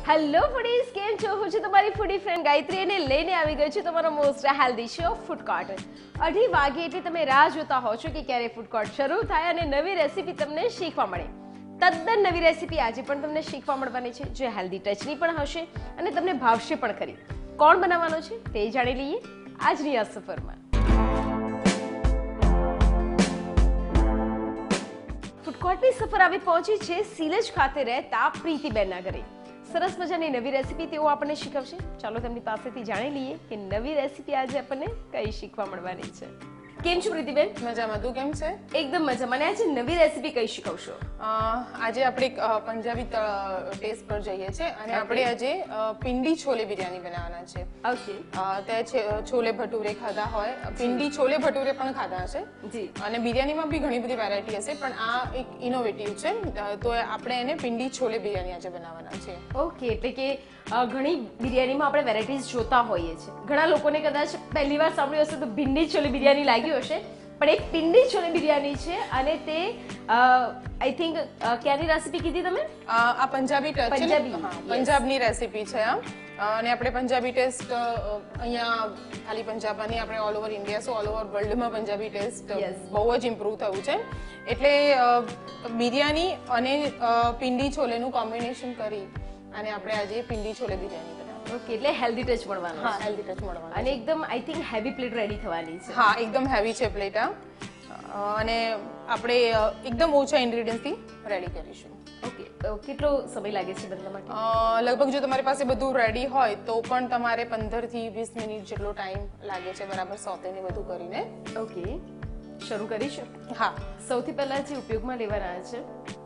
Hello foodies, કેમ છો? હું છું તમારી ફૂડી ફ્રેન્ડ ગાયત્રી અને લઈને આવી ગઈ છું તમારો most healthy show food court. 2:30 વાગે એટલે તમે રાહ જોતા હો છો કે ક્યારે ફૂડ કોર્ટ શરૂ થાય અને નવી રેસીપી તમને શીખવા મળે. તદ્દન નવી રેસીપી આજે પણ તમને શીખવા મળવાની છે, જે હેલ્ધી ટચની પણ હશે અને તમને ભાવશે પણ ખરી. કોણ બનાવવાનો છે તે જાણી લઈએ આજની આ સફરમાં. ફૂડ કોર્ટની સફર આવી પહોંચી છે સિલજ ખાતે રહેતા પ્રીતિબેનના ઘરે. સરસ મજાની નવી રેસીપી તેઓ આપણને શીખવશે. ચાલો તેમની પાસેથી જાણી લઈએ કે નવી રેસીપી આજે આપણને કઈ શીખવા મળવાની છે. કેમ છો પ્રીતિબેન? મજામાં. તું કેમ છે? એકદમ મજામાં. અને આજે નવી રેસીપી કઈ શીખવશો? આજે આપણે પંજાબી ટેસ્ટ પર જઈએ છીએ અને આપણે આજે પિંડી છોલે બિરયાની બનાવવાના છે. ઓકે. તે છોલે ભટુરે ખાધા હોય, પિંડી છોલે ભટુરે પણ ખાધા હશે જી. અને બિરયાનીમાં બી ઘણી બધી વેરાયટી હશે, પણ આ એક ઇનોવેટિવ છે, તો આપણે એને પિંડી છોલે બિરયાની આજે બનાવવાના છે. ઓકે, એટલે કે ઘણી બિરયાનીમાં આપણે વેરાયટીઝ જોતા હોઈએ છીએ. ઘણા લોકોને કદાચ પહેલી વાર સાંભળ્યું હશે તો ભીંડી છોલે બિરયાની લાગ્યું હશે, પણ એક પિંડી છોલે બિરયાની છે અને તે આઈ થિંક ક્યાંની રેસીપી કીધી તમે? આ પંજાબી પંજાબની રેસીપી છે આ. અને આપણે પંજાબી ટેસ્ટ અહીંયા ખાલી પંજાબમાં નહીં, આપણે all over India, so all over વર્લ્ડમાં પંજાબી ટેસ્ટ બહુ જ ઇમ્પ્રૂવ થયું છે. એટલે બિરયાની અને પિંડી છોલેનું કોમ્બિનેશન કરી અને આપણે આજે પિંડી છોલે બિરયાની બનાવી. ઓકે, એટલે હેલ્ધી ટચ મળવાનો. હા, હેલ્ધી ટચ મળવાનો. અને એકદમ I think heavy plate ready થવાની છે. હા, એકદમ હેવી છે પ્લેટ આ. અને આપણે એકદમ ઓછા ઇન્ગ્રેડિયન્ટ્સથી રેડી કરીશું. ઓકે, કેટલો સમય લાગે છે બનવા માટે? લગભગ જો તમારી પાસે બધું રેડી હોય તો પણ તમારે 15 થી 20 મિનિટ જેટલો ટાઈમ લાગે છે, બરાબર સોતેને બધું કરીને. ઓકે, શરૂ કરીશું. હા. સૌથી પહેલા જે ઉપયોગમાં લેવાના છે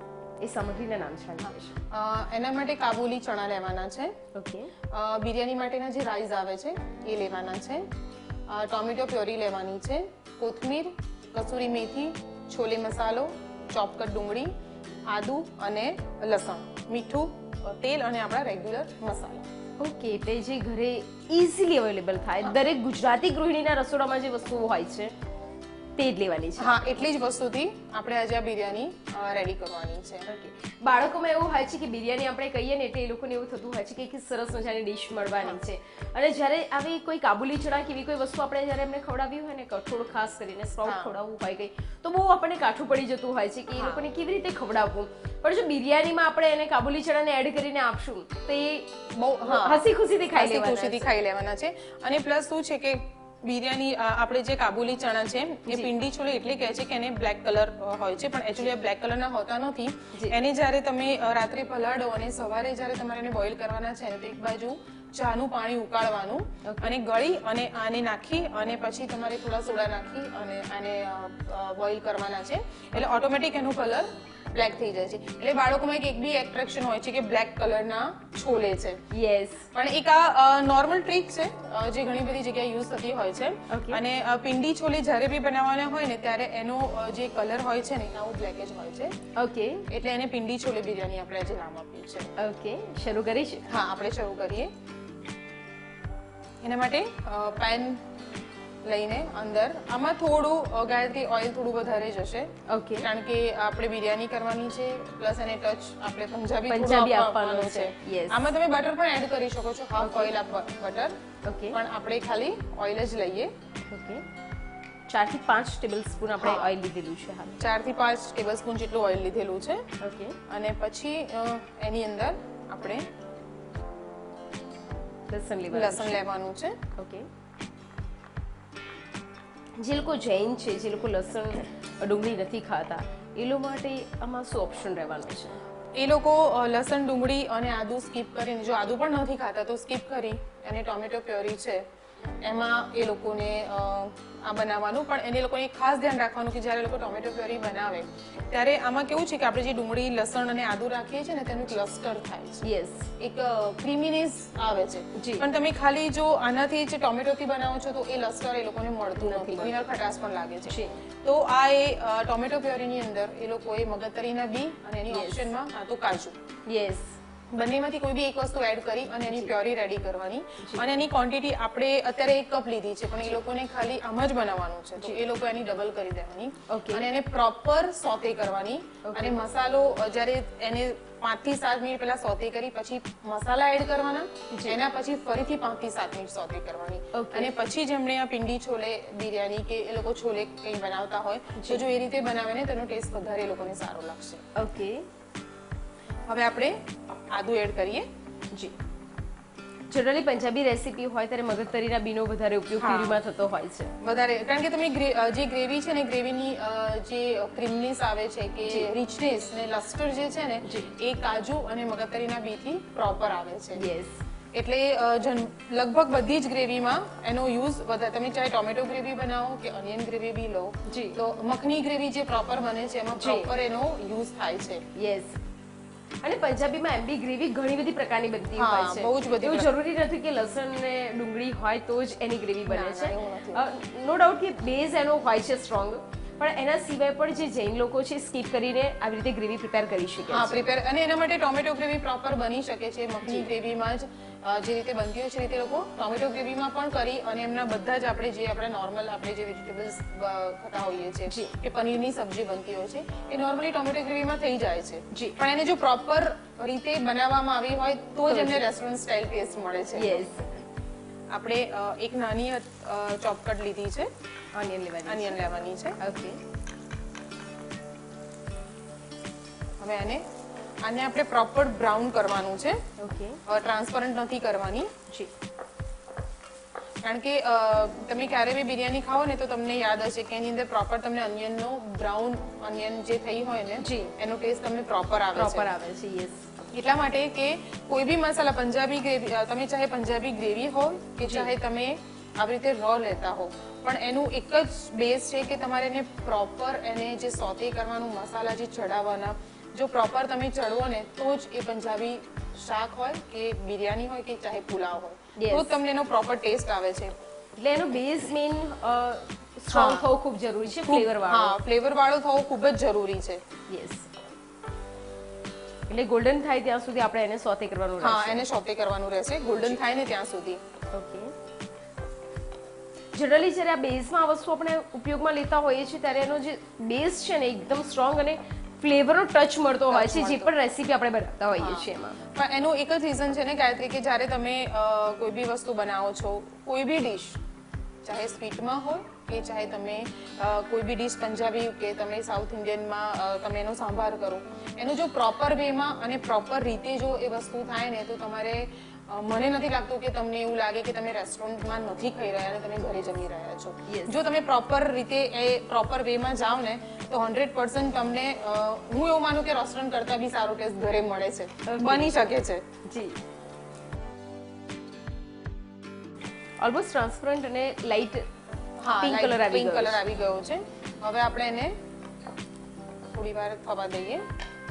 એ સામગ્રીના નામ જાણી લઈશું. એના માટે કાબુલી ચણા લેવાના છે. ઓકે. બિરયાની માટેના જે રાઈસ આવે છે એ લેવાના છે. ટોમેટો પ્યોરી લેવાની છે. કોથમીર, કસૂરી મેથી, છોલે મસાલો, ચોપ કટ ડુંગળી, આદુ અને લસણ, મીઠું, તેલ અને આપણા રેગ્યુલર મસાલા. ઓકે, એટલે જે ઘરે ઇઝીલી અવેલેબલ થાય, દરેક ગુજરાતી ગૃહિણીના રસોડામાં જે વસ્તુઓ હોય છે તે જ લેવાની છે. હા, એટલી જ વસ્તુથી આપણે આજે આ બિરયાની રેડી કરવાની છે. ઓકે. બાળકોમાં એવું હોય છે કે બિરયાની આપણે કહીએ ને એટલે એ લોકોને એવું થતું હોય છે કે એક સરસ મજાની ડિશ મળવાની છે, અને જ્યારે આવી કોઈ કાબુલી ચણા કે એવી કોઈ વસ્તુ આપણે જ્યારે એમને ખવડાવી હોય ને, કઠોળ ખાસ કરીને સ્પ્રાઉટ ખવડાવવું હોય કંઈ, તો બહુ આપણને કાઠું પડી જતું હોય છે કે એ લોકોને કેવી રીતે ખવડાવવું. પણ જો બિરયાનીમાં આપણે એને કાબુલી ચણાને એડ કરીને આપશું તો એ બહુ હસી ખુશીથી ખાઈ લેવાના છે. અને પ્લસ શું છે કે બિરયાની આપણે જે કાબુલી ચણા છે એ પિંડી છોલે એટલે કહે છે કે એને બ્લેક કલર હોય છે, પણ એકચ્યુઅલી આ બ્લેક કલરના હોતા નથી. એને જ્યારે તમે રાત્રે પલાળો અને સવારે જ્યારે તમારે એને બોઇલ કરવાના છે તો એક બાજુ ચાનું પાણી ઉકાળવાનું અને ગળી અને આને નાખી અને પછી તમારે થોડા સોડા નાખી અને આને બોઇલ કરવાના છે, એટલે ઓટોમેટિક એનો કલર બ્લેક થઈ જાય છે. એટલે બાળકોમાં એક બી એટ્રેક્શન હોય છે કે બ્લેક કલરના છોલે છે. યસ. પણ એક આ નોર્મલ ટ્રીક છે જે ઘણી બધી જગ્યાએ યુઝ થતી હોય છે. અને પિંડી છોલે જ્યારે બી બનાવવાના હોય ને ત્યારે એનો જે કલર હોય છે ને આવું બ્લેક જ હોય છે. ઓકે, એટલે એને પિંડી છોલે બિરયાની આપણે આજે નામ આપ્યું છે. ઓકે, શરૂ કરીશું. હા, આપણે શરૂ કરીએ. એના માટે પેન લઈને અંદર આમાં થોડું ગાયત્રી ઓઇલ થોડું વધારે જશે. ઓકે. કારણ કે આપણે બિરયાની કરવાની છે, પ્લસ એને ટચ આપણે પંજાબી આપવાનું છે. આમાં તમે બટર પણ એડ કરી શકો છો, હાફ ઓઇલ બટર. ઓકે. પણ આપણે ખાલી ઓઇલ જ લઈએ. ઓકે. 4 થી 5 ટેબલસ્પૂન આપણે ઓઇલ લીધેલું છે. હા, 4 થી 5 ટેબલસ્પૂન જેટલું ઓઇલ લીધેલું છે. ઓકે. અને પછી એની અંદર આપણે લસણ લેવાનું છે. ઓકે. જે લોકો જૈન છે, જે લોકો લસણ ડુંગળી નથી ખાતા, એ લોકો માટે આમાં શું ઓપ્શન રહેવાનો છે? એ લોકો લસણ ડુંગળી અને આદુ સ્કીપ કરીને, જો આદુ પણ નથી ખાતા તો સ્કીપ કરી અને ટોમેટો પ્યોરી છે એમાં એ લોકોને આ બનાવવાનું. પણ એને લોકોને ખાસ ધ્યાન રાખવાનું કે જ્યારે લોકો ટોમેટો પ્યોરી બનાવે ત્યારે આમાં કેવું છે કે આપણે જે ડુંગળી લસણ અને આદુ રાખીએ છીએ ને તેનું ક્લસ્ટર થાય છે. યસ. એક ક્રીમીનેસ આવે છે. પણ તમે ખાલી જો આનાથી જે ટોમેટોથી બનાવો છો તો એ લસ્ટર એ લોકોને મળતું નથી, ઘણીવાર ખટાશ પણ લાગે છે. તો આ એ ટોમેટો પ્યોરીની અંદર એ લોકોએ મગજતરીના બી અને એની ઓપ્શનમાં આ તો કાજુ. યસ. બંનેમાંથી કોઈ બી એક વસ્તુ એડ કરી અને એની પ્યોરી રેડી કરવાની અને એની ક્વોન્ટિટી આપણે અત્યારે 1 કપ લીધી છે પણ એ લોકોને ખાલી આમ જ બનાવવાનું છે તો એ લોકો એની ડબલ કરી દેવાની અને એને પ્રોપર સોતે કરવાની અને મસાલો જ્યારે એને 5 થી 7 મિનિટ પહેલા સોતે કરી પછી મસાલા એડ કરવાના એના પછી ફરીથી 5 થી 7 મિનિટ સોતે કરવાની અને પછી જેમણે આ પિંડી છોલે બિરયાની કે એ લોકો છોલે કંઈ બનાવતા હોય તો જો એ રીતે બનાવે ને તેનો ટેસ્ટ વધારે એ લોકોને સારો લાગશે. ઓકે, હવે આપણે આદુ એડ કરીએ. જી, જનરલી પંજાબી રેસીપી હોય ત્યારે મગજતરીના બીનો વધારે ઉપયોગ પ્યુરીમાં થતો હોય છે વધારે, કારણ કે તમે જે ગ્રેવી છે ને ગ્રેવીની જે ક્રીમનેસ આવે છે કે રિચનેસ ને લસ્ટર જે છે ને એ કાજુ અને મગજતરીના બીથી પ્રોપર આવે છે. યસ, એટલે લગભગ બધી જ ગ્રેવીમાં એનો યુઝ વધારે, તમે ચાહે ટોમેટો ગ્રેવી બનાવો કે ઓનિયન ગ્રેવી બી લો તો મખની ગ્રેવી જે પ્રોપર બને છે એમાં પ્રોપર એનો યુઝ થાય છે. યસ, અને પંજાબીમાં એમ બી ગ્રેવી ઘણી બધી પ્રકારની બનતી હોય છે. બહુ જ બધી. એવું જરૂરી નથી કે લસણ ને ડુંગળી હોય તો જ એની ગ્રેવી બને છે. નો ડાઉટ કે બેઝ એનો હોય છે સ્ટ્રોંગ, પણ એના સિવાય પણ જે જૈન લોકો છે સ્કીપ કરીને આવી રીતે ગ્રેવી પ્રિપેર કરી શકે છે. પ્રિપેર, અને એના માટે ટોમેટો ગ્રેવી પ્રોપર બની શકે છે. મખની ગ્રેવીમાં જ જે રીતે બનતી હોય છે રીતે લોકો ટોમેટો ગ્રેવીમાં પણ કરી અને એમના બધા જ આપણે જે આપણે નોર્મલ આપણે જે વેજીટેબલ્સ ખાતા હોઈએ છીએ કે પનીરની સબ્જી બનતી હોય છે એ નોર્મલી ટોમેટો ગ્રેવીમાં થઈ જાય છે. પણ એને જો પ્રોપર રીતે બનાવવામાં આવી હોય તો જ એમને રેસ્ટોરન્ટ સ્ટાઇલ ટેસ્ટ મળે છે. યસ, આપણે એક નાની ચોપકટ લીધી છે, ઓનિયન લેવાની છે. ઓકે, હવે આને આપણે પ્રોપર બ્રાઉન કરવાનું છે. ઓકે, ટ્રાન્સપરન્ટ નથી કરવાની. જી, કારણ કે તમે ક્યારે બી બિરયાની ખાઓ ને તો તમને યાદ હશે કે એની અંદર પ્રોપર તમને ઓનિયનનો બ્રાઉન ઓનિયન જે થઈ હોય ને એનો ટેસ્ટ તમને પ્રોપર આવે છે. યસ, એટલા માટે કે કોઈ બી મસાલા પંજાબી ગ્રેવી, તમે ચાહે પંજાબી ગ્રેવી હોય કે ચાહે તમે આવી રીતે રો લેતા હો, પણ એનું એક જ બેઝ છે કે તમારે એને પ્રોપર એને જે સોતે કરવાનું, મસાલા જે ચડાવવાના, જો પ્રોપર તમે ચડવો ને તો જ એ પંજાબી શાક હોય કે બિરયાની હોય કે ચાહે પુલાવ હોય તો તમને એનો પ્રોપર ટેસ્ટ આવે છે. એટલે એનો બેઝ મેઇન સ્ટ્રોંગ થવો ખૂબ જરૂરી છે, ફ્લેવર વાળો. હા, ફ્લેવર વાળો થવો ખૂબ જ જરૂરી છે. યસ, એટલે ગોલ્ડન થાય ત્યાં સુધી આપણે એને સોતે કરવાનું રહેશે. હા, એને સોતે કરવાનું રહેશે ગોલ્ડન થાય ને ત્યાં સુધી. ઓકે, જનરલી જ્યારે આ બેઝમાં આ વસ્તુ આપણે ઉપયોગમાં લેતા હોઈએ છીએ ત્યારે એનો જે બેઝ છે ને એકદમ સ્ટ્રોંગ અને ફ્લેવરનો ટચ મળતો હોય છે જે પણ રેસીપી આપણે બનાવતા હોઈએ છીએ એમાં. પણ એનું એક જ રીઝન છે ને ગાયત્રી, કે જ્યારે તમે કોઈ બી વસ્તુ બનાવો છો, કોઈ બી ડીશ, ચાહે સ્વીટમાં હોય કે ચાહે તમે કોઈ બી ડીશ પંજાબી કે તમે સાઉથ ઇન્ડિયનમાં તમે એનો સંભાર કરો, એનો જો પ્રોપર વેમાં અને પ્રોપર રીતે જો એ વસ્તુ થાય ને તો તમારે, મને નથી લાગતું કે તમને એવું લાગે કે તમે રેસ્ટોરન્ટમાં નથી ખાઈ રહ્યા અને તમે ઘરે જમી રહ્યા છો. જો તમે પ્રોપર રીતે એ પ્રોપર વેમાં જાઓ ને તો 100% તમને, હું એવું માનું કે રેસ્ટોરન્ટ કરતા બી સારો ટેસ્ટ ઘરે મળે છે, બની શકે છે. જી, ઓલમોસ્ટ ટ્રાન્સપરન્ટ અને લાઇટ પિંક કલર આવી ગયો છે. હવે આપણે એને થોડી વાર થવા દઈએ.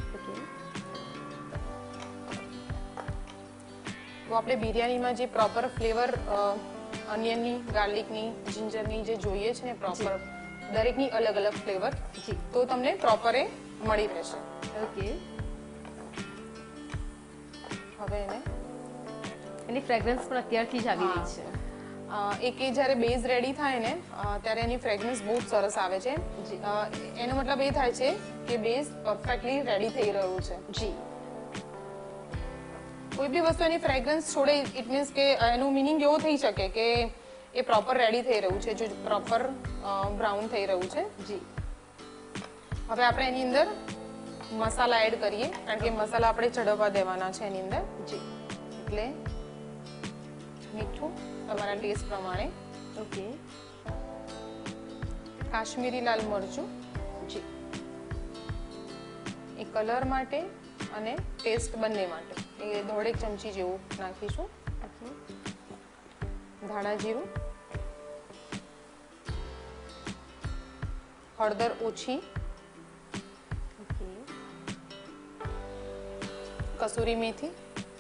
તો આપણે બિરયાનીમાં જે પ્રોપર ફ્લેવર ઓનિયનની, ગાર્લિકની, જિંજરની જે જોઈએ છે ને પ્રોપર દરેકની અલગ અલગ ફ્લેવર, તો તમને પ્રોપર એ મળી રહેશે. ઓકે, હવે એની ફ્રેગ્રન્સ પણ અત્યારથી જ આવી રહી છે. એક એ જ્યારે બેઝ રેડી થાય ને ત્યારે એની ફ્રેગ્રન્સ બહુ જ સરસ આવે છે. એનો મતલબ એ થાય છે કે બેઝ પરફેક્ટલી રેડી થઈ રહ્યું છે. જી, કોઈ બી વસ્તુ એની ફ્રેગ્રન્સ છોડે ઇટ મીન્સ કે એનું મિનિંગ એવો થઈ શકે કે એ પ્રોપર રેડી થઈ રહ્યું છે, જો પ્રોપર બ્રાઉન થઈ રહ્યું છે. જી, હવે આપણે એની અંદર મસાલા એડ કરીએ, કારણ કે મસાલા આપણે ચડવવા દેવાના છે એની અંદર. જી, એટલે મીઠું તમારા ટેસ્ટ પ્રમાણે. ઓકે, કાશ્મીરી લાલ મરચું, જી, એ કલર માટે અને ટેસ્ટ બંને માટે એ 1.5 ચમચી જેવું નાખીશું. ધાણા જીરું, હળદર ઓછી, કસૂરી મેથી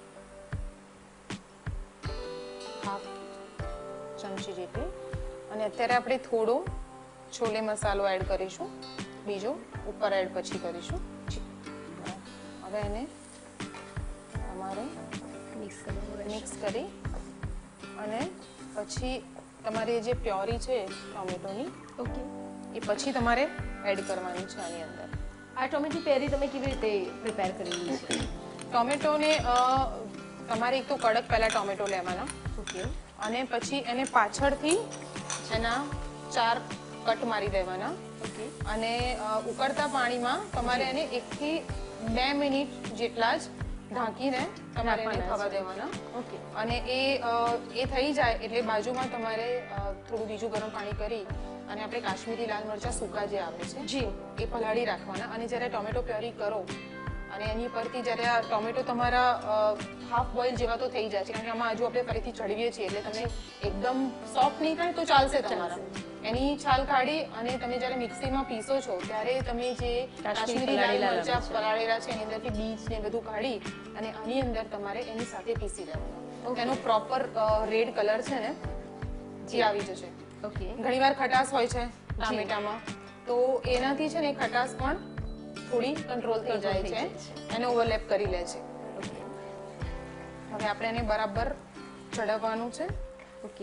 હાફ ચમચી જેટલી, અને અત્યારે આપણે થોડો છોલે મસાલો એડ કરીશું, બીજો ઉપર એડ પછી કરીશું. હવે એને તમારે મિક્સ મિક્સ કરી અને પછી તમારી જે પ્યોરી છે ટોમેટોની ઓકે. એ પછી તમારે એડ કરવાની છે આની અંદર. આ ટોમેટો પ્યોરી તમે કેવી રીતે પ્રિપેર કરેલી છે? ટોમેટોને તમારે એક તો કડક પહેલા ટોમેટો લેવાના ઓકે. અને પછી એને પાછળથી એના 4 કટ મારી દેવાના ઓકે. અને ઉકળતા પાણીમાં તમારે એને 1 થી 2 મિનિટ જેટલા જ ઢાંકીને તમારે એને થવા દેવાના. ઓકે. અને એ થઈ જાય એટલે બાજુમાં તમારે થોડું બીજું ગરમ પાણી કરી અને આપણે કાશ્મીરી લાલ મરચાં સૂકા જે આવે છે જી. એ પલાળી રાખવાના. અને જ્યારે ટોમેટો પ્યોરી કરો અને એની પરથી જ્યારે આ ટોમેટો તમારા હાફ બોઇલ જેવા તો થઈ જાય છે, કારણ કે આમાં હજુ આપણે ફરીથી ચડવીએ છીએ એટલે તમે એકદમ સોફ્ટ નહીં થાય તો ચાલશે તમારા. એની છાલ કાઢી અને તમે જ્યારે મિક્સીમાં પીસો છો ત્યારે તમે જે કાશ્મીરી લાલ મરચાં પલાળેલા છે એની અંદરથી બીજ ને બધું કાઢી અને આની અંદર તમારે એની સાથે પીસી દેવાનું. એનો પ્રોપર રેડ કલર છે ને જે આવી જશે. ઓકે. ઘણીવાર ખટાશ હોય છે ટામેટામાં, તો એનાથી છે ને ખટાશ પણ થોડી કંટ્રોલ થઈ જાય છે, એને ઓવરલેપ કરી લે છે. હવે આપણે એને બરાબર ચડાવવાનું છે. ઓકે.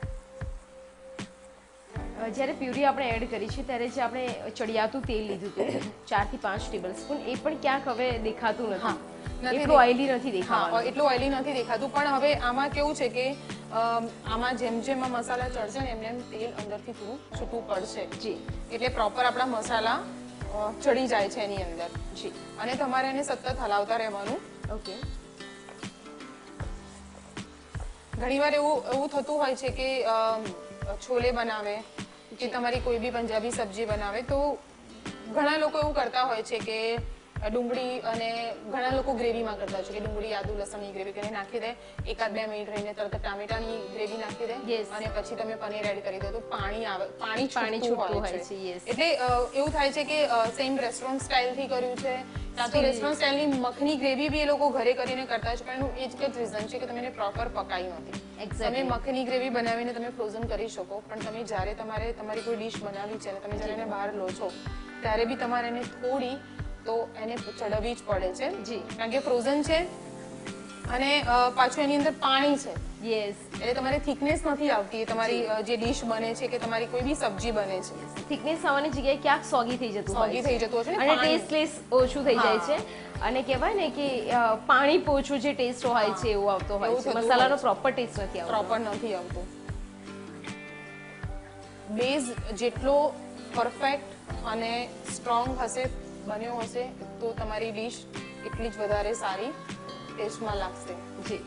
જ્યારે પ્યુરી આપણે એડ કરી છે ત્યારે જે આપણે ચડિયાતું તેલ લીધું હતું 4 થી 5 ટેબલસ્પૂન, એ પણ ક્યાંક હવે દેખાતું નથી. એટલું ઓઇલી નથી દેખાતું. એટલું ઓઇલી નથી દેખાતું, પણ હવે આમાં કેવું છે કે આમાં જેમ જેમ આ મસાલા ચડશે ને એમ તેલ અંદરથી થોડું છૂટું પડશે. જી. એટલે પ્રોપર આપણા મસાલા ચડી જાય છે એની અંદર. જી. અને તમારે એને સતત હલાવતા રહેવાનું. ઓકે. ઘણીવાર એવું થતું હોય છે કે છોલે બનાવે કે તમારી કોઈ બી પંજાબી સબ્જી બનાવે તો ઘણા લોકો એવું કરતા હોય છે કે ડુંગળી અને ઘણા લોકો ગ્રેવીમાં કરતા હોય છે કે ડુંગળી આદુ લસણની ગ્રેવી કરીને નાખી દે, 1-2 મિનિટ રહીને તરત ટામેટાની ગ્રેવી નાખી દે અને પછી તમે પનીર એડ કરી દો તો પાણી છૂટતું હોય છે. એટલે એવું થાય છે કે સેમ રેસ્ટોરન્ટ સ્ટાઇલથી કર્યું છે, કાં તો રેસ્ટોરન્ટ સ્ટાઇલની મખની ગ્રેવી બી એ લોકો ઘરે કરીને કરતા હોય છે, પણ એનું એ જ એક રીઝન છે કે તમે એને પ્રોપર પકાઈ નથી. તમે મખની ગ્રેવી બનાવીને તમે ફ્રોઝન કરી શકો, પણ તમે જ્યારે તમારી કોઈ ડિશ બનાવી છે અને તમે જ્યારે એને બહાર લો છો ત્યારે બી તમારે એને થોડી તો એને ચડવવી જ પડે છે. જી. કારણ કે ફ્રોઝન છે અને પાછું એની અંદર પાણી છે. યસ. એટલે તમારે થિકનેસ નથી આવતી. તમારી જે ડિશ બને છે કે તમારી કોઈ બી સબ્જી બને છે, થિકનેસ આવવાની જગ્યાએ ક્યાંક સોગી થઈ જતું હોય છે અને ટેસ્ટલેસ ઓછું થઈ જાય છે. અને કહેવાય ને કે પાણી પોચું જે ટેસ્ટ હોય છે એવું આવતો હોય છે, મસાલાનો પ્રોપર ટેસ્ટ નથી આવતો. બેઝ જેટલો પરફેક્ટ અને સ્ટ્રોંગ હશે, બન્યો હશે, તો તમારી ડિશ એટલી જ વધારે સારી ટેસ્ટમાં લાગશે. જી.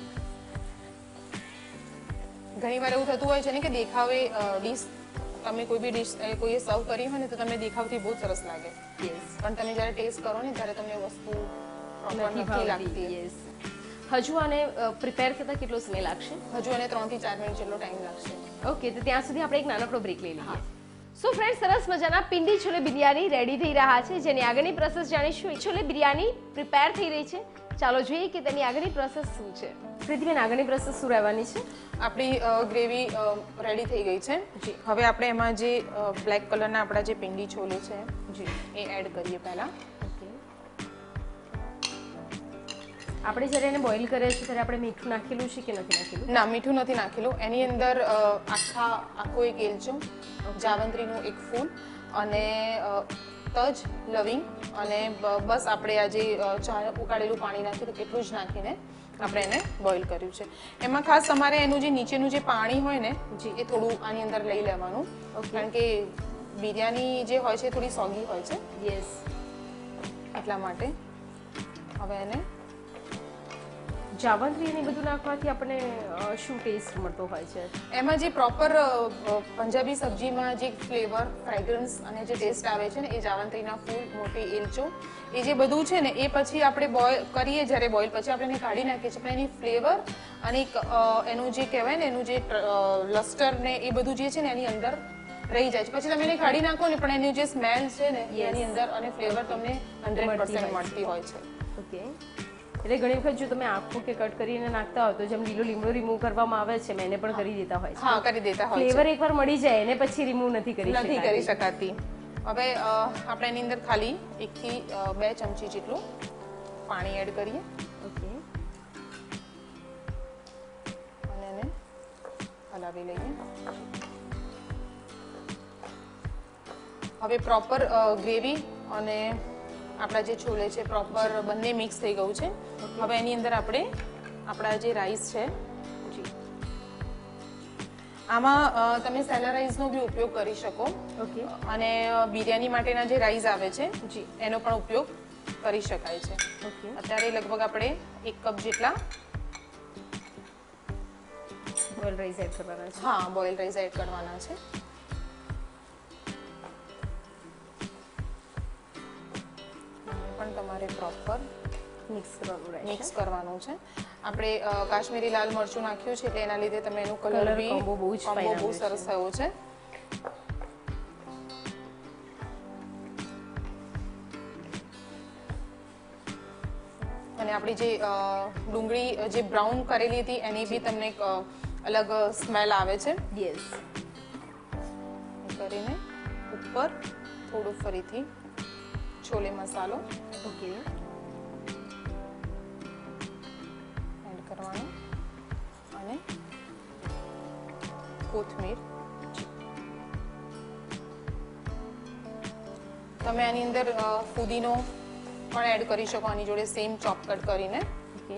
ઘણીવાર એવું થતું હોય છે ને કે દેખાવે ડિશ તમે કોઈ બી ડિશ કોઈએ સર્વ કરી હોય ને તો તમને દેખાવથી બહુ સરસ લાગે, પણ તમે જ્યારે ટેસ્ટ કરો ને ત્યારે તમને વસ્તુ નથી લાગતી. હજુ આને પ્રિપેર થતા કેટલો સમય લાગશે? હજુ આને 3 થી 4 મિનિટ જેટલો ટાઈમ લાગશે. ઓકે, તો ત્યાં સુધી આપણે એક નાનકડો બ્રેક લઈ લઈએ. સો ફ્રેન્ડ, સરસ મજાના પિંડી છોલે બિરયાની રેડી થઈ રહ્યા છે, જેની આગળની પ્રોસેસ જાણીશું. છોલે બિરયાની પ્રિપેર થઈ રહી છે, ચાલો જોઈએ કે તેની આગળની પ્રોસેસ શું છે. પ્રીતિબેન, આગળની પ્રોસેસ શું રહેવાની છે? આપણી ગ્રેવી રેડી થઈ ગઈ છે. જી. હવે આપણે એમાં જે બ્લેક કલરના આપણા જે પિંડી છોલે છે જી એ એડ કરીએ પહેલા. આપણે જ્યારે એને બોઇલ કરીએ છીએ ત્યારે આપણે મીઠું નાખેલું છે કે નથી નાખેલું? ના, મીઠું નથી નાખેલું. એની અંદર આખો એક એલચો, જાવંત્રીનું એક ફૂલ અને તજ, લવિંગ અને બસ આપણે આ જે ઉકાળેલું પાણી નાખ્યું તો એટલું જ નાખીને આપણે એને બોઇલ કર્યું છે. એમાં ખાસ તમારે એનું જે નીચેનું જે પાણી હોય ને એ થોડું આની અંદર લઈ લેવાનું, કારણ કે બિરયાની જે હોય છે થોડી સોગી હોય છે. યસ. એટલા માટે હવે એને જાવંત્રી ને બધું નાખવાથી આપણને શું ટેસ્ટ મળતો હોય છે? એમાં જે પ્રોપર પંજાબી સબ્જીમાં જે ફ્લેવર, ફ્રેગ્રન્સ અને જે ટેસ્ટ આવે છે ને એ જાવંત્રીના ફૂલ, મોટી એલચો, એ જે બધું છે ને એ પછી આપણે બોઇલ કરીએ, જ્યારે બોઇલ પછી આપણે એને કાઢી નાખીએ છીએ, પણ એની ફ્લેવર અને એનું જે કહેવાય ને એનું જે લસ્ટર ને એ બધું જે છે ને એની અંદર રહી જાય છે. પછી તમે એને કાઢી નાખો ને પણ એની જે સ્મેલ છે ને એની અંદર અને ફ્લેવર તમને 100% મળતી હોય છે. ઓકે. એટલે ઘણી વખત જો તમે આખું કે કટ કરીને નાખતા હોય તો જેમ લીલો લીમડો રિમૂવ કરવામાં આવે છે, મેં એને પણ કરી દેતા હોય છે. હા, કરી દેતા હોય છે. ફ્લેવર એકવાર મળી જાય એને પછી રિમૂવ નથી કરી શકાતી. હવે આપણે એની અંદર ખાલી 1 થી 2 ચમચી જેટલું પાણી એડ કરીએ. ઓકે. હલાવી લઈએ. હવે પ્રોપર ગ્રેવી અને આપણા જે છોલે છે પ્રોપર બંને મિક્સ થઈ ગયું છે. હવે એની અંદર આપણે આપણા જે રાઈસ છે આમાં તમે સેલા રાઈસનો બી ઉપયોગ કરી શકો. ઓકે. અને બિરયાની માટેના જે રાઈસ આવે છે જી. એનો પણ ઉપયોગ કરી શકાય છે. ઓકે. અત્યારે લગભગ આપણે 1 કપ જેટલા બોઇલ રાઈસ એડ કરવાના છે. હા બોઇલ રાઈસ એડ કરવાના છે. પણ તમારે પ્રોપર મિક્સ કરવાનું છે. આપણે કાશ્મીરી લાલ મરચું નાખ્યું છે એટલે એના લીધે તમે એનું કલર બી કોમ્બો બહુ સરસ થયો છે. અને આપણી જે ડુંગળી જે બ્રાઉન કરેલી હતી એની બી તમને એક અલગ સ્મેલ આવે છે. યસ. કરીને ઉપર થોડું ફરીથી છોલે મસાલો ઓકે. એડ કરવાનો અને કોથમીર. તમે આની અંદર ફુદીનો પણ એડ કરી શકો આની જોડે સેમ ચોપ કટ કરીને. ઓકે.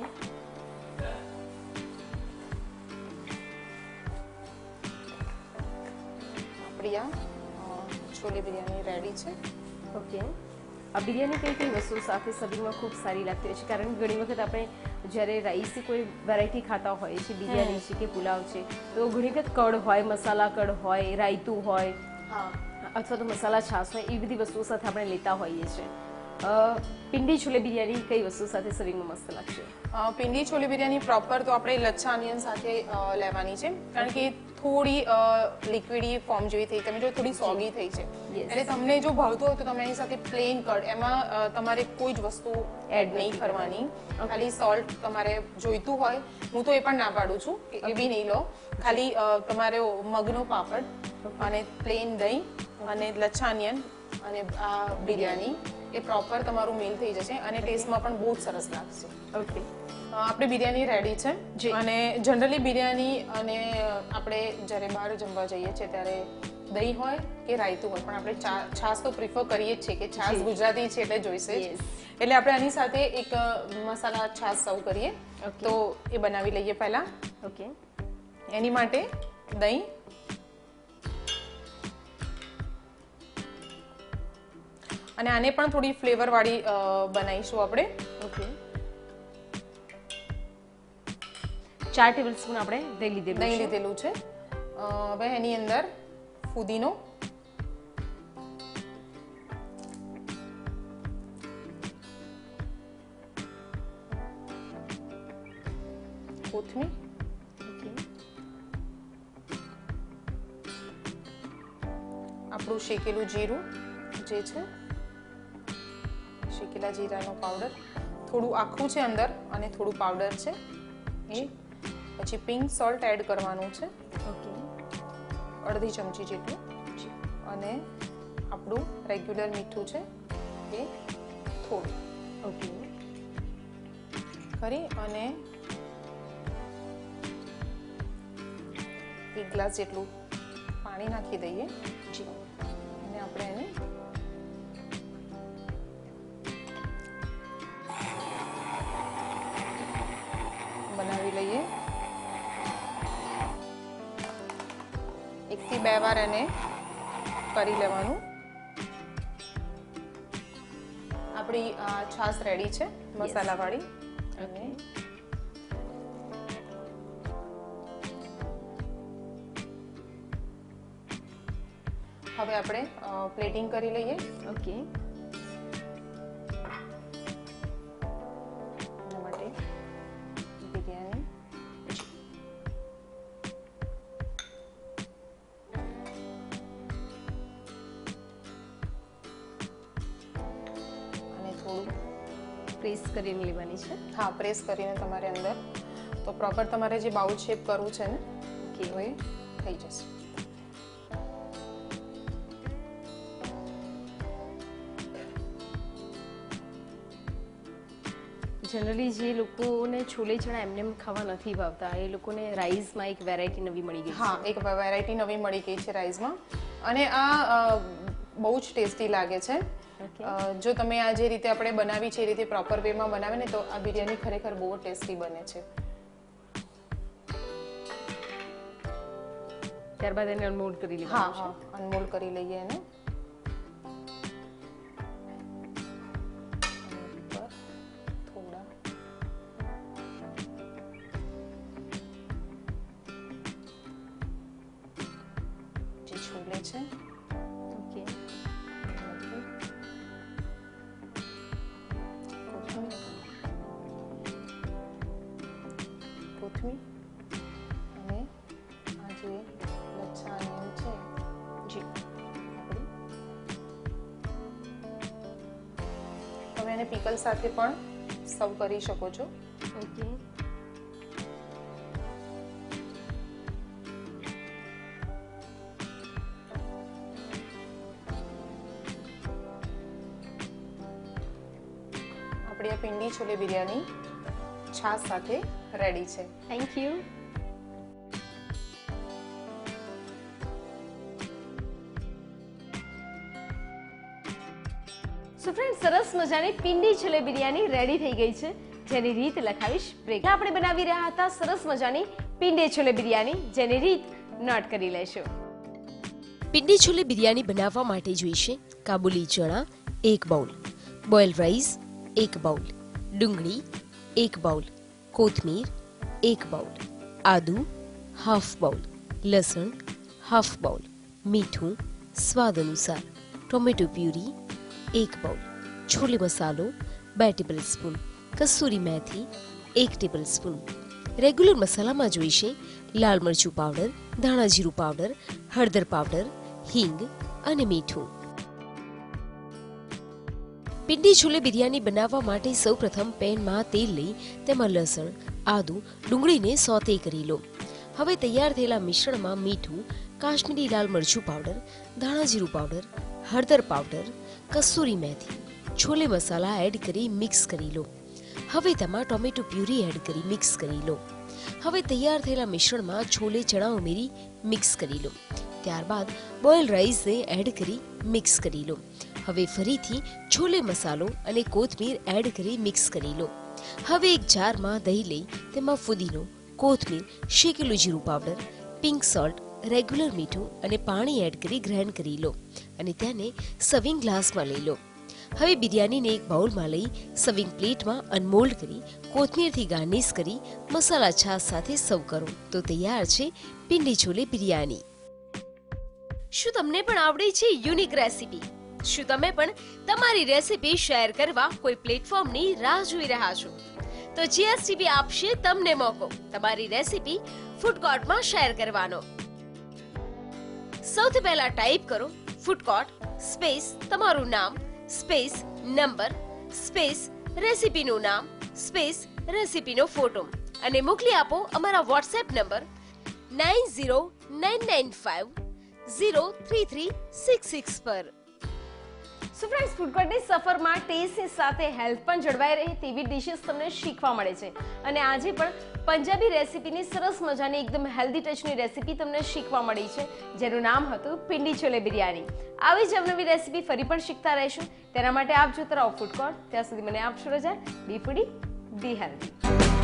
આપણી આ છોલે બિરયાની રેડી છે. ઓકે. આ બિરયાની કઈ કઈ વસ્તુ સાથે સર્વિંગમાં ખૂબ સારી લાગતી હોય છે? કારણ કે ઘણી વખત આપણે જ્યારે રાઈસની કોઈ વેરાયટી ખાતા હોઈએ છીએ, બિરયાની છે કે પુલાવ છે, તો ઘણી વખત કડ હોય, મસાલા કડ હોય, રાયતું હોય, અથવા તો મસાલા છાશ હોય, એ બધી વસ્તુઓ સાથે આપણે લેતા હોઈએ છીએ. પિંડી છોલે બિરયાની કઈ વસ્તુ સાથે સર્વિંગમાં મસ્ત લાગશે? પિંડી છોલે બિરયાની પ્રોપર તો આપણે લચ્છા ઓનિયન સાથે લેવાની છે. કારણ કે થોડી લિક્વિડી ફોર્મ જેવી થઈ, તમે જો થોડી સોગી થઈ છે. એટલે તમને જો ભાવતું હોય તો તમે એની સાથે પ્લેન કડ, એમાં તમારે કોઈ જ વસ્તુ એડ નહીં કરવાની. ખાલી સોલ્ટ તમારે જોઈતું હોય, હું તો એ પણ ના પાડું છું કે એ બી નહીં લો. ખાલી તમારે મગનો પાપડ અને પ્લેન દહીં અને લચ્છા ઓનિયન અને આ બિરયાની એ પ્રોપર તમારું મીલ થઈ જશે અને ટેસ્ટમાં પણ બહુ જ સરસ લાગશે. ઓકે. આપણી બિરયાની રેડી છે. અને જનરલી બિરયાની અને આપણે જ્યારે બહાર જમવા જઈએ છીએ ત્યારે દહીં હોય કે રાયતું હોય, પણ આપણે છાશ તો પ્રિફર કરીએ જ છીએ કે છાશ ગુજરાતી છે એટલે જોઈશે જ. એટલે આપણે આની સાથે એક મસાલા છાશ સર્વ કરીએ. તો એ બનાવી લઈએ પહેલા. ઓકે. એની માટે દહીં, અને આને પણ થોડી ફ્લેવર વાળી બનાવીશું આપણે. ઓકે. 4 ટેબલસ્પૂન આપણે દહીં લીધેલું છે. હવે એની અંદર ફુદીનો, કોથમીર, આપણું શેકેલું જીરું જે છે, શેકેલા જીરાનો પાવડર, થોડું આખું છે અંદર અને થોડું પાવડર છે એ. પછી પિંક સોલ્ટ એડ કરવાનું છે. ઓકે. અડધી ચમચી જેટલું. અને આપણું રેગ્યુલર મીઠું છે એ થોડું. ઓકે. કરી અને 1 ગ્લાસ જેટલું પાણી નાખી દઈએ. અને આપણે એને બનાવી લઈએ. 1 થી 2 વાર એને કરી લેવાનું. આપણી છાશ રેડી છે મસાલાવાળી. અને હવે આપણે પ્લેટિંગ કરી લઈએ. ઓકે. એના માટે બિરયાની અને થોડું પ્રેસ કરીને લેવાની છે. હા, પ્રેસ કરીને તમારે અંદર તો પ્રોપર તમારે જે બાઉલ શેપ કરવું છે ને કે એ થઈ જશે. જનરલી જે લોકોને છોલે ચણા એમને એમ ખાવા નથી ભાવતા એ લોકોને રાઈસમાં એક વેરાયટી નવી મળી ગઈ હા, એક વેરાયટી નવી મળી ગઈ છે રાઈસમાં, અને આ બહુ જ ટેસ્ટી લાગે છે. જો તમે આ જે રીતે આપણે બનાવી છે એ રીતે પ્રોપર વેમાં બનાવે ને તો આ બિરયાની ખરેખર બહુ ટેસ્ટી બને છે. ત્યારબાદ એને અનમોલ્ડ કરી લેવાનું છે. હા, અનમોલ્ડ કરી લઈએ એને. થોડા જે છોલે છે ઓકે, કોથમીર અને આ જે લચ્છા અનિયન છે જી, તમે એને પીકલ સાથે પણ સર્વ કરી શકો છો. ઓકે. આપણી આ પિંડી છોલે બિરયાની છાશ સાથે રેડી છે. Thank you. સો ફ્રેન્ડ, સરસ મજાની પિંડી છોલે બિરયાની રેડી થઈ ગઈ છે, જેની રીત લખાવીશ બ્રેક. આપણે બનાવી રહ્યા હતા સરસ મજાની પિંડી છોલે બિરયાની, જેની રીત નોટ કરી લેશો. પિંડી છોલે બિરયાની બનાવવા માટે જોઈશે કાબુલી ચણા 1 બાઉલ, બોઇલ્ડ રાઈસ 1 બાઉલ, ડુંગળી 1 બાઉલ, કોથમીર 1 બાઉલ, આદુ હાફ બાઉલ, લસણ હાફ બાઉલ, મીઠું સ્વાદ અનુસાર, ટોમેટો પ્યુરી 1 બાઉલ, છોલે મસાલો 2 ટેબલસ્પૂન, કસૂરી મેથી 1 ટેબલસ્પૂન. રેગ્યુલર મસાલામાં જોઈશે લાલ મરચું પાવડર, ધાણા જીરું પાવડર, હળદર પાવડર, હિંગ અને મીઠું. પિંડી છોલે બિરયાની બનાવવા માટે સૌપ્રથમ પેનમાં તેલ લઈ તેમાં લસણ, આદુ, ડુંગળીને સોતે કરી લો. હવે તૈયાર થયેલા મિશ્રણમાં મીઠું, કાશ્મીરી લાલ મરચું પાવડર, ધાણા જીરું પાવડર, હળદર પાવડર, કસૂરી મેથી, છોલે મસાલા એડ કરી મિક્સ કરી લો. હવે તેમાં ટોમેટો પ્યુરી એડ કરી મિક્સ કરી લો. હવે તૈયાર થયેલા મિશ્રણમાં છોલે ચણા ઉમેરી મિક્સ કરી લો. ત્યારબાદ બોઇલ્ડ રાઈસને એડ કરી મિક્સ કરી લો. હવે ફરીથી છોલે મસાલો અને કોથમીર એડ કરી મિક્સ કરી લો. હવે એક જારમાં દહીં લઈ તેમાં ફુદીનો, કોથમીર, શેકેલું જીરું પાવડર, પિંક સોલ્ટ, રેગ્યુલર મીઠું અને પાણી એડ કરી ગ્રાઇન્ડ કરી લો અને તેને સર્વિંગ ગ્લાસમાં લઈ લો. હવે બિરયાનીને એક બાઉલમાં લઈ સર્વિંગ પ્લેટમાં અનમોલ્ડ કરી કોથમીરથી ગાર્નિશ કરી મસાલા છાશ સાથે સર્વ કરો તો તૈયાર છે પિંડી છોલે બિરયાની. શું તમને પણ આવડે છે યુનિક રેસીપી? શું તમે પણ તમારી રેસીપી શેર કરવા કોઈ પ્લેટફોર્મની રાહ જોઈ રહ્યા છો? તો જીએસટીવી આપશે તમને મોકો તમારી રેસીપી ફૂડ કોર્ટમાં શેર કરવાનો. સૌથી પહેલા ટાઈપ કરો ફૂડ કોર્ટ સ્પેસ તમારું નામ સ્પેસ નંબર સ્પેસ રેસીપીનું નામ સ્પેસ રેસીપીનો ફોટો અને મોકલી આપો અમારા વોટ્સએપ નંબર 9099503366 પર. સો ફ્રેન્ડ્સ, ફૂડ કોર્ટની સફરમાં ટેસ્ટની સાથે હેલ્થ પણ જળવાઈ રહે તેવી ડિશિસ તમને શીખવા મળે છે અને આજે પણ પંજાબી રેસીપીની સરસ મજાની એકદમ હેલ્ધી ટચની રેસીપી તમને શીખવા મળી છે, જેનું નામ હતું પિંડી છોલે બિરયાની. આવી જ અવનવી રેસીપી ફરી પણ શીખતા રહીશું. તેના માટે આપ જોતા રહો ફૂડ કોર્ટ. ત્યાં સુધી મને આપશો રજા. Be foodie, be healthy.